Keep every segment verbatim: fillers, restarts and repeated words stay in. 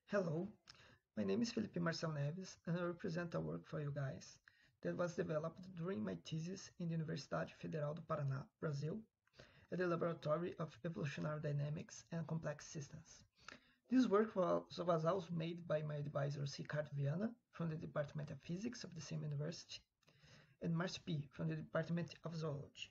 Hello, my name is Felipe Marcel Neves and I represent a work for you guys that was developed during my thesis in the Universidade Federal do Paraná, Brazil, at the Laboratory of Evolutionary Dynamics and Complex Systems. This work was, was also made by my advisors Ricardo Viana from the Department of Physics of the same university and Marcio P from the Department of Zoology.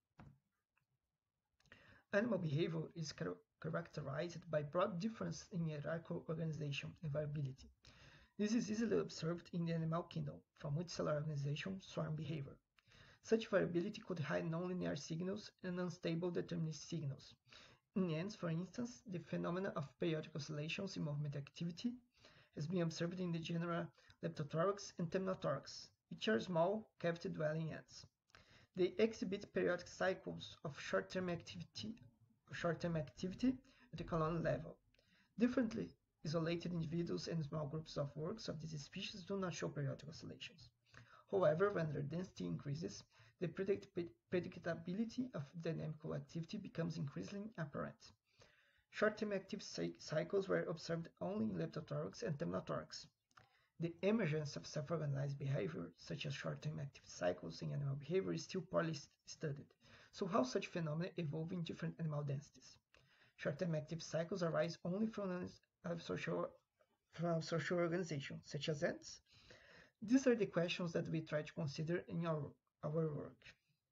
Animal behavior is characterized by broad difference in hierarchical organization and variability. This is easily observed in the animal kingdom, from multicellular organization, swarm behavior. Such variability could hide nonlinear signals and unstable deterministic signals. In ants, for instance, the phenomena of periodic oscillations in movement activity has been observed in the genera Leptothorax and Temnothorax, which are small, cavity-dwelling ants. They exhibit periodic cycles of short-term activity, short-term activity at the colony level. Differently, isolated individuals and small groups of works of this species do not show periodic oscillations. However, when their density increases, the predict predictability of dynamical activity becomes increasingly apparent. Short-term active cycles were observed only in Leptothorax and Temnothorax. The emergence of self-organized behavior, such as short-term active cycles in animal behavior, is still poorly studied. So how such phenomena evolve in different animal densities? Short-term active cycles arise only from social, from social organization, such as ants. These are the questions that we try to consider in our, our work.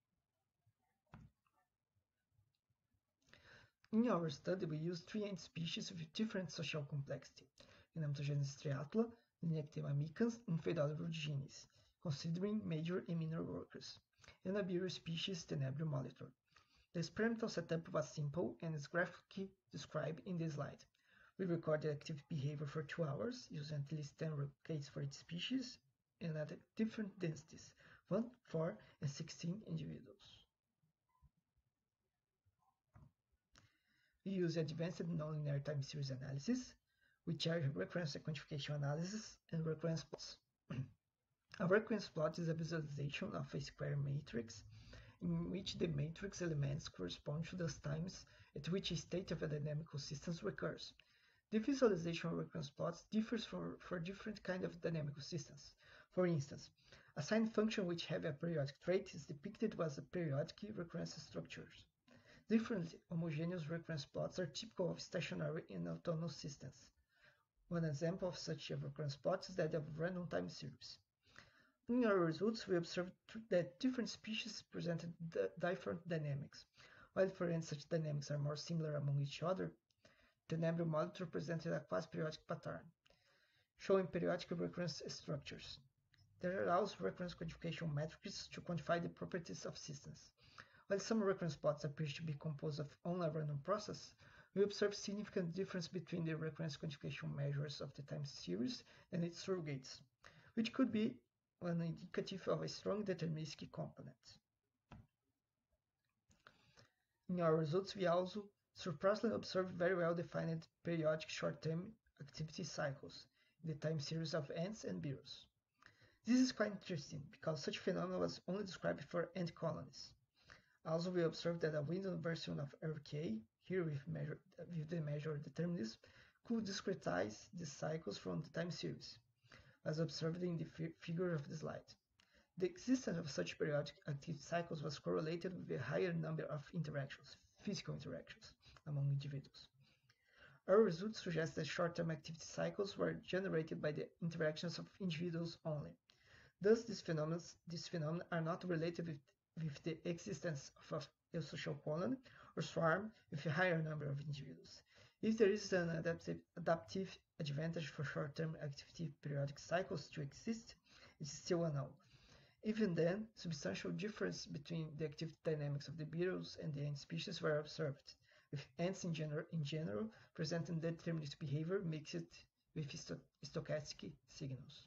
In our study, we used three ant species with different social complexity: Enantogenes striatula, Lineactema micans, and Phaedolia ruginis, considering major and minor workers, and a beer species, Tenebrio molitor. The experimental setup was simple and is graphically described in this slide. We recorded active behavior for two hours, using at least ten replicates for each species, and at different densities, one, four, and sixteen individuals. We use advanced nonlinear time series analysis, which are recurrence quantification analysis and recurrence plots. A recurrence plot is a visualization of a square matrix in which the matrix elements correspond to the times at which a state of a dynamical system recurs. The visualization of recurrence plots differs for, for different kinds of dynamical systems. For instance, a sine function which has a periodic trait is depicted as a periodic recurrence structures. Different homogeneous recurrence plots are typical of stationary and autonomous systems. One example of such a recurrence plot is that of random time series. In our results, we observed that different species presented different dynamics. While for ants such dynamics are more similar among each other, Tenebrio molitor presented a quasi-periodic pattern, showing periodic recurrence structures. There are also recurrence quantification metrics to quantify the properties of systems. While some recurrence plots appear to be composed of only a random process, we observe significant difference between the recurrence quantification measures of the time series and its surrogates, which could be an indicative of a strong deterministic component. In our results, we also surprisingly observed very well-defined periodic short-term activity cycles in the time series of ants and beetles. This is quite interesting because such phenomena was only described for ant colonies. Also, we observed that a Windom version of R K A, here with, measure, with the measure determinism, could discretize the cycles from the time series, as observed in the fi figure of the slide. The existence of such periodic active cycles was correlated with a higher number of interactions, physical interactions, among individuals. Our results suggest that short-term activity cycles were generated by the interactions of individuals only. Thus, these phenomena, these phenomena are not related with with the existence of a social colony or swarm with a higher number of individuals. If there is an adaptive, adaptive advantage for short-term activity periodic cycles to exist, it is still unknown. Even then, substantial difference between the activity dynamics of the beetles and the ant species were observed, with ants in general, in general presenting deterministic behavior mixed with sto stochastic signals.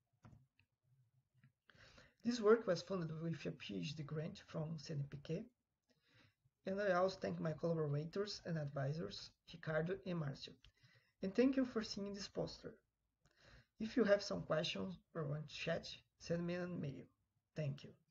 This work was funded with a PhD grant from C N P Q, and I also thank my collaborators and advisors, Ricardo and Marcio. And thank you for seeing this poster. If you have some questions or want to chat, send me an email. Thank you.